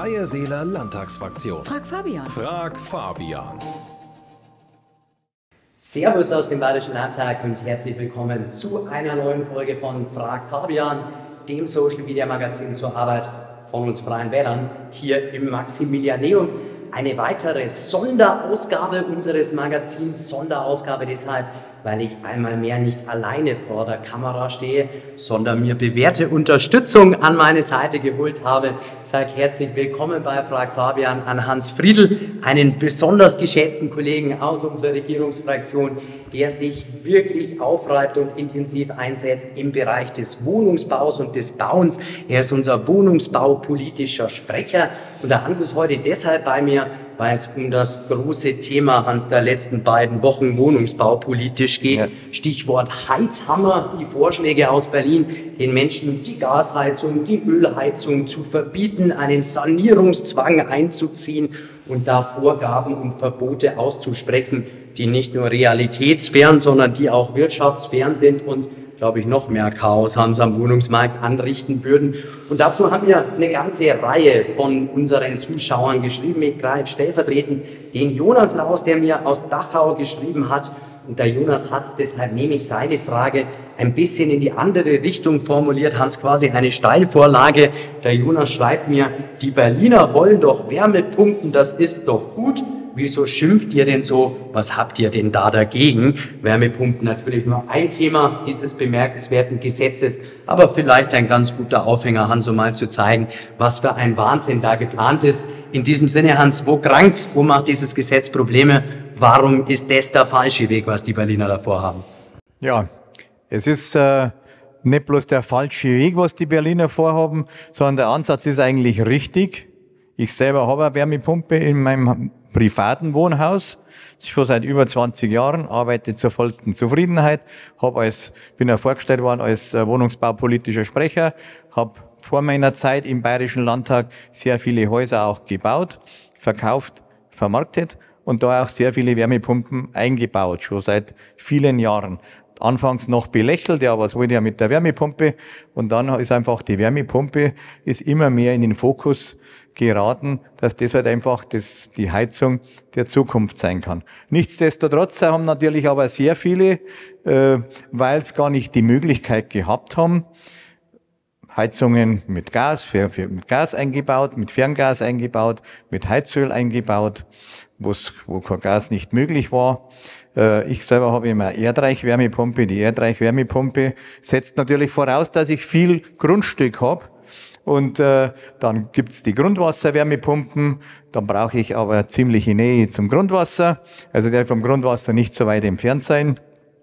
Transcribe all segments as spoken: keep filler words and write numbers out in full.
Freie Wähler Landtagsfraktion. Frag Fabian. Frag Fabian. Servus aus dem Bayerischen Landtag und herzlich willkommen zu einer neuen Folge von Frag Fabian, dem Social Media Magazin zur Arbeit von uns Freien Wählern hier im Maximilianeum. Eine weitere Sonderausgabe unseres Magazins, Sonderausgabe deshalb, weil ich einmal mehr nicht alleine vor der Kamera stehe, sondern mir bewährte Unterstützung an meine Seite geholt habe. Ich sage herzlich willkommen bei Frag Fabian an Hans Friedl, einen besonders geschätzten Kollegen aus unserer Regierungsfraktion, der sich wirklich aufreibt und intensiv einsetzt im Bereich des Wohnungsbaus und des Bauens. Er ist unser wohnungsbaupolitischer Sprecher und der Hans ist heute deshalb bei mir, weil es um das große Thema, Hans, der letzten beiden Wochen wohnungsbaupolitisch geht. Ja. Stichwort Heizhammer, die Vorschläge aus Berlin, den Menschen die Gasheizung, die Ölheizung zu verbieten, einen Sanierungszwang einzuziehen und da Vorgaben und Verbote auszusprechen, die nicht nur realitätsfern, sondern die auch wirtschaftsfern sind und, glaube ich, noch mehr Chaos, Hans, am Wohnungsmarkt anrichten würden. Und dazu haben wir eine ganze Reihe von unseren Zuschauern geschrieben. Ich greife stellvertretend den Jonas raus, der mir aus Dachau geschrieben hat. Und der Jonas hat es, deshalb nehme ich seine Frage ein bisschen in die andere Richtung formuliert. Hans, quasi eine Steilvorlage. Der Jonas schreibt mir, die Berliner wollen doch Wärmepumpen, das ist doch gut. Wieso schimpft ihr denn so? Was habt ihr denn da dagegen? Wärmepumpen natürlich nur ein Thema dieses bemerkenswerten Gesetzes, aber vielleicht ein ganz guter Aufhänger, Hans, um mal zu zeigen, was für ein Wahnsinn da geplant ist. In diesem Sinne, Hans, wo krankt's? Wo macht dieses Gesetz Probleme? Warum ist das der falsche Weg, was die Berliner davor haben? Ja, es ist äh, nicht bloß der falsche Weg, was die Berliner vorhaben, sondern der Ansatz ist eigentlich richtig. Ich selber habe eine Wärmepumpe in meinem privaten Wohnhaus, schon seit über zwanzig Jahren, arbeite zur vollsten Zufriedenheit, habe als, bin ja vorgestellt worden als wohnungsbaupolitischer Sprecher, habe vor meiner Zeit im Bayerischen Landtag sehr viele Häuser auch gebaut, verkauft, vermarktet und da auch sehr viele Wärmepumpen eingebaut, schon seit vielen Jahren. Anfangs noch belächelt, ja, was wollt ihr mit der Wärmepumpe? Und dann ist einfach die Wärmepumpe ist immer mehr in den Fokus geraten, dass das halt einfach das, die Heizung der Zukunft sein kann. Nichtsdestotrotz haben natürlich aber sehr viele, äh, weil es gar nicht die Möglichkeit gehabt haben, Heizungen mit Gas, für, für, mit Gas eingebaut, mit Ferngas eingebaut, mit Heizöl eingebaut, wo's, wo kein Gas nicht möglich war. Äh, ich selber habe immer Erdreich-Wärmepumpe. Die Erdreich-Wärmepumpe setzt natürlich voraus, dass ich viel Grundstück habe. Und äh, dann gibt's die Grundwasserwärmepumpen, dann brauche ich aber ziemliche Nähe zum Grundwasser, also der vom Grundwasser nicht so weit entfernt sein.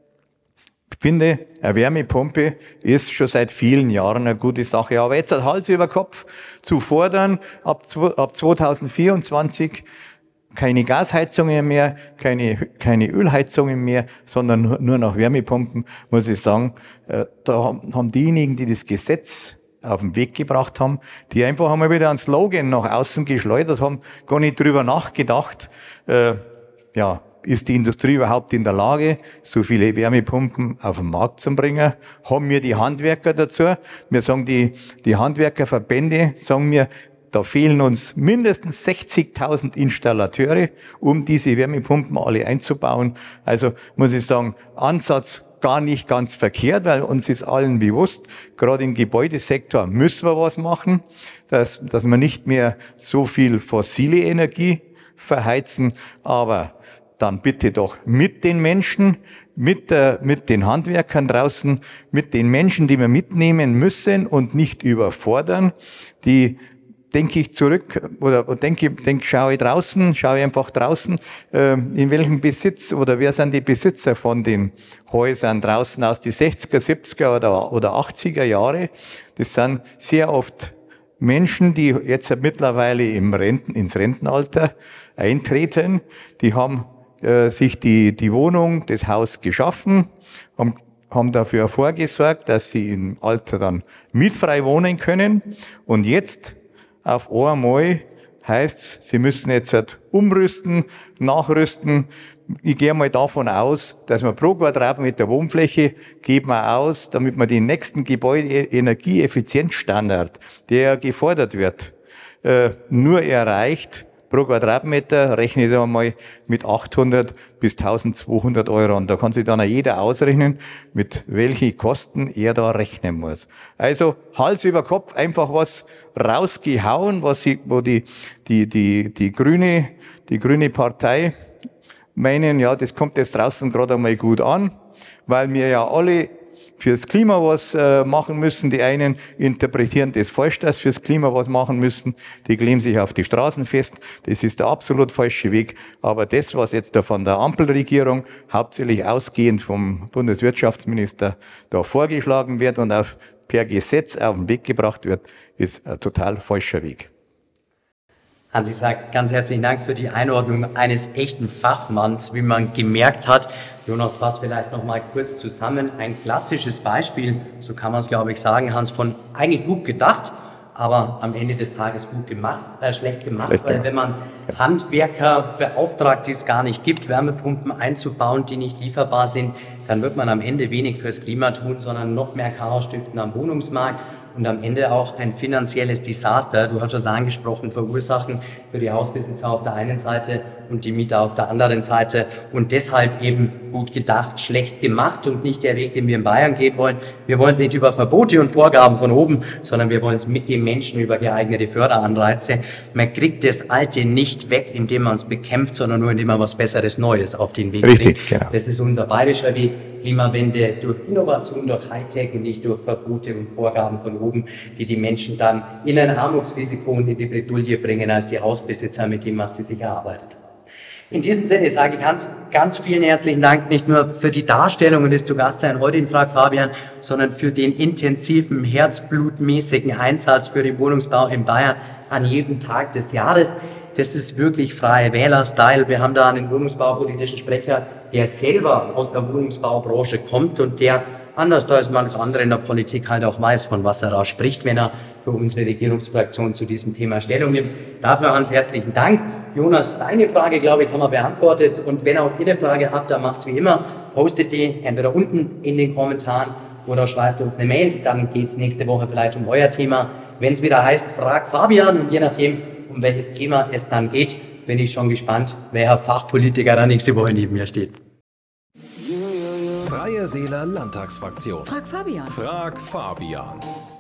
Ich finde, eine Wärmepumpe ist schon seit vielen Jahren eine gute Sache, aber jetzt hat Hals über Kopf zu fordern, ab, ab zweitausendvierundzwanzig keine Gasheizungen mehr, keine, keine Ölheizungen mehr, sondern nur, nur noch Wärmepumpen, muss ich sagen, äh, da haben diejenigen, die das Gesetz auf den Weg gebracht haben, die einfach einmal wieder einen Slogan nach außen geschleudert haben, gar nicht drüber nachgedacht, äh, ja, ist die Industrie überhaupt in der Lage, so viele Wärmepumpen auf den Markt zu bringen? Haben wir die Handwerker dazu? Wir sagen, die, die Handwerkerverbände sagen mir, da fehlen uns mindestens sechzigtausend Installateure, um diese Wärmepumpen alle einzubauen. Also muss ich sagen, Ansatz gar nicht ganz verkehrt, weil uns ist allen bewusst, gerade im Gebäudesektor müssen wir was machen, dass, dass wir nicht mehr so viel fossile Energie verheizen, aber dann bitte doch mit den Menschen, mit, der, mit den Handwerkern draußen, mit den Menschen, die wir mitnehmen müssen und nicht überfordern, die denke ich zurück oder denke, denke, schaue ich draußen, schaue ich einfach draußen, äh, in welchem Besitz oder wer sind die Besitzer von den Häusern draußen aus die sechziger, siebziger oder, oder achtziger Jahre. Das sind sehr oft Menschen, die jetzt mittlerweile im Renten, ins Rentenalter eintreten. Die haben äh, sich die, die Wohnung, das Haus geschaffen, haben haben dafür vorgesorgt, dass sie im Alter dann mietfrei wohnen können und jetzt auf einmal heißt's, sie müssen jetzt halt umrüsten, nachrüsten. Ich gehe mal davon aus, dass man pro Quadratmeter Wohnfläche geht man aus, damit man den nächsten Gebäude-Energieeffizienzstandard, der gefordert wird, äh, nur erreicht pro Quadratmeter, rechne ich da mal mit achthundert bis eintausendzweihundert Euro. Und da kann sich dann auch jeder ausrechnen, mit welchen Kosten er da rechnen muss. Also Hals über Kopf einfach was rausgehauen, was sie, wo die, die, die, die grüne, die grüne Partei meinen, ja, das kommt jetzt draußen gerade einmal gut an, weil wir ja alle fürs Klima was äh, machen müssen. Die einen interpretieren das falsch, dass fürs Klima was machen müssen. Die kleben sich auf die Straßen fest. Das ist der absolut falsche Weg. Aber das, was jetzt da von der Ampelregierung, hauptsächlich ausgehend vom Bundeswirtschaftsminister, da vorgeschlagen wird und auf, per Gesetz auf den Weg gebracht wird, ist ein total falscher Weg. Hans, ich sage ganz herzlichen Dank für die Einordnung eines echten Fachmanns, wie man gemerkt hat. Jonas, fass vielleicht noch mal kurz zusammen. Ein klassisches Beispiel, so kann man es, glaube ich, sagen, Hans, von eigentlich gut gedacht, aber am Ende des Tages gut gemacht, äh, schlecht gemacht, schlecht weil wenn man Handwerker beauftragt, die es gar nicht gibt, Wärmepumpen einzubauen, die nicht lieferbar sind, dann wird man am Ende wenig fürs Klima tun, sondern noch mehr Chaos stiften am Wohnungsmarkt. Und am Ende auch ein finanzielles Desaster, du hast es angesprochen, verursachen für die Hausbesitzer auf der einen Seite und die Mieter auf der anderen Seite. Und deshalb eben gut gedacht, schlecht gemacht und nicht der Weg, den wir in Bayern gehen wollen. Wir wollen es nicht über Verbote und Vorgaben von oben, sondern wir wollen es mit den Menschen über geeignete Förderanreize. Man kriegt das Alte nicht weg, indem man es bekämpft, sondern nur indem man was Besseres, Neues auf den Weg Richtig, bringt. genau. Das ist unser bayerischer Weg. Klimawende durch Innovation, durch Hightech und nicht durch Verbote und Vorgaben von oben, die die Menschen dann in ein Armutsrisiko und in die Bredouille bringen, als die Hausbesitzer, mit dem was sie sich erarbeitet haben. In diesem Sinne sage ich Hans, ganz vielen herzlichen Dank, nicht nur für die Darstellung und das Zugastsein heute in Frag Fabian, sondern für den intensiven, herzblutmäßigen Einsatz für den Wohnungsbau in Bayern an jedem Tag des Jahres. Das ist wirklich freie Wähler-Style. Wir haben da einen wohnungsbaupolitischen Sprecher, der selber aus der Wohnungsbaubranche kommt und der, anders als manch andere in der Politik, halt auch weiß, von was er da spricht, wenn er für unsere Regierungsfraktion zu diesem Thema Stellung nimmt. Dafür Hans herzlichen Dank. Jonas, deine Frage, glaube ich, haben wir beantwortet. Und wenn auch ihr eine Frage habt, dann macht's wie immer. Postet die entweder unten in den Kommentaren oder schreibt uns eine Mail. Dann geht's nächste Woche vielleicht um euer Thema. Wenn es wieder heißt, frag Fabian, und je nachdem, um welches Thema es dann geht, bin ich schon gespannt, welcher Fachpolitiker da nächste Woche neben mir steht. Freie Wähler Landtagsfraktion. Frag Fabian. Frag Fabian.